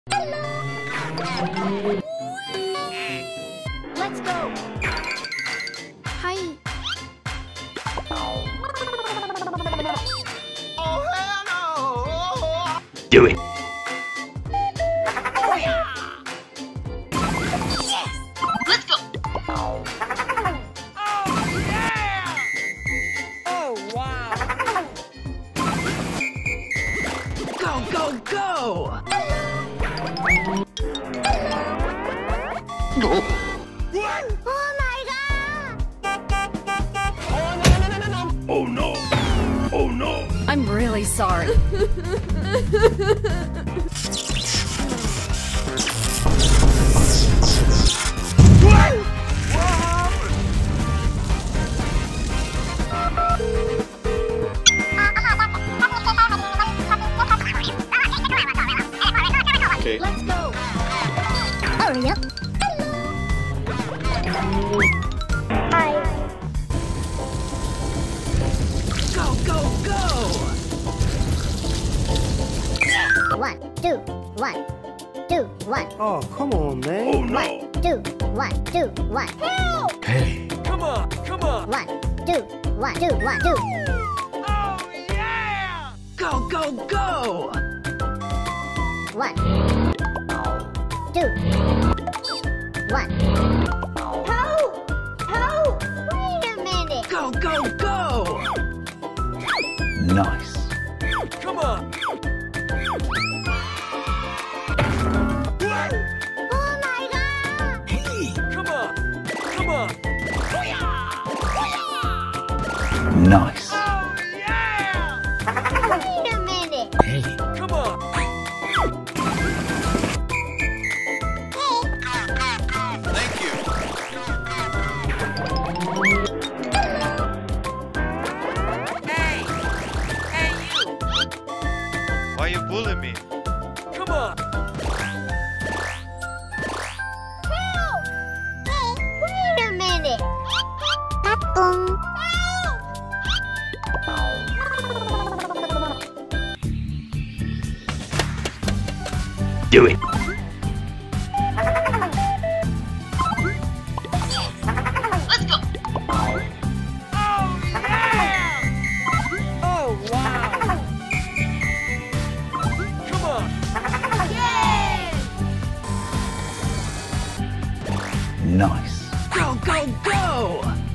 Let's go. Hi. Oh, hell no! Do it. Let's go. Oh, yeah! Oh, wow! Go, go, go! Oh my god. Oh no! Oh no! I'm really sorry. Okay. Let's go. Hurry up. Hi. Go, go, go! 1, 2, 1, 2, 1. Oh, come on, man. Oh no! 1, 2, 1, 2, 1. Help! Hey! Come on, come on! 1, 2, 1, 2, 1, 2. Oh, yeah! Go, go, go! 1, 2, 1. Help! Help! Wait a minute. Go, go, go! Nice. Come on! Oh my god. Hey! Come on! Come on! Nice. Oh, yeah! Wait a minute. Hey! Come on! Thank you! Hey! Hey, you! Why you bullying me? Come on! Help! Hey, wait a minute. Help! Do it! Let's go. Oh, yeah! Oh, wow! Come on! Yay! Nice. Go, go, go!